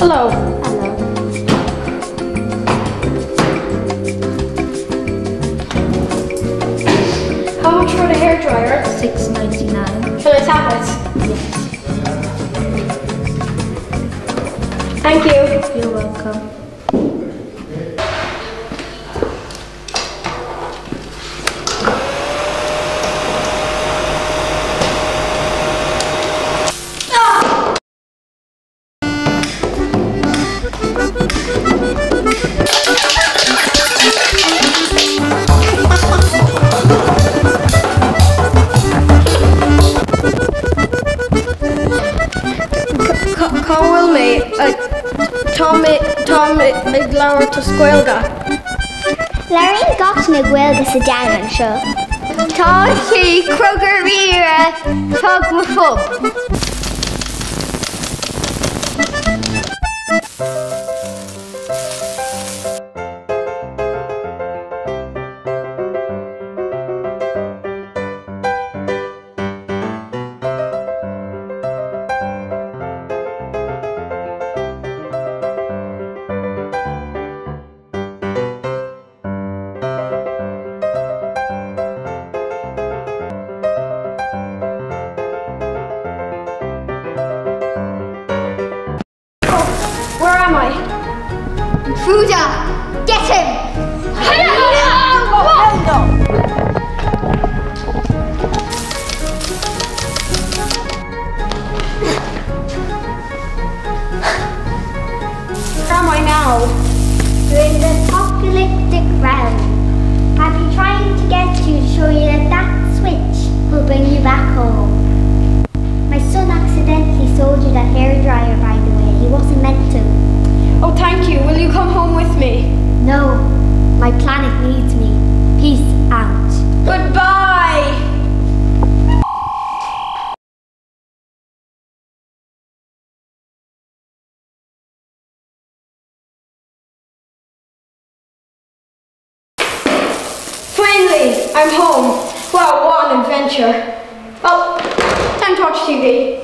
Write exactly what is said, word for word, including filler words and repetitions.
Hello. Hello. How much for the hairdryer? six ninety-nine. Shall I tap it? Yes. Thank you. You're welcome. Tommy, Tommy, Iglower to Squilga. Larry got na gwilga sa down seo. Tá sí crogur rire tug mo fub. Where am I? Fuda, get him! Where am I now? You're in the apocalyptic realm. I've been trying to get you to show you that that switch will bring you back home. My son accidentally sold you that hairdryer, by the way. He wasn't meant to. Oh, thank you. Will you come home with me? No, my planet needs me. Peace out. Goodbye! Finally, I'm home. Wow, what an adventure. Well, time to watch T V.